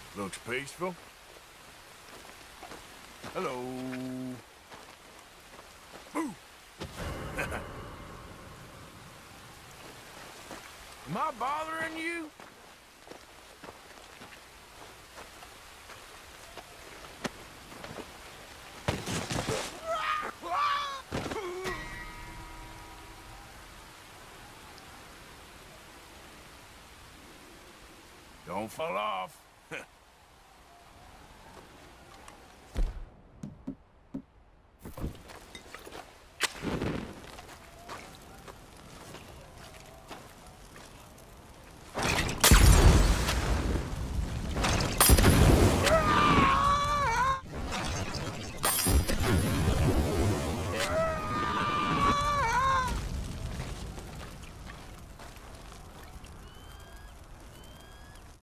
Looks peaceful. Hello. Boo! Am I bothering you? Don't fall off.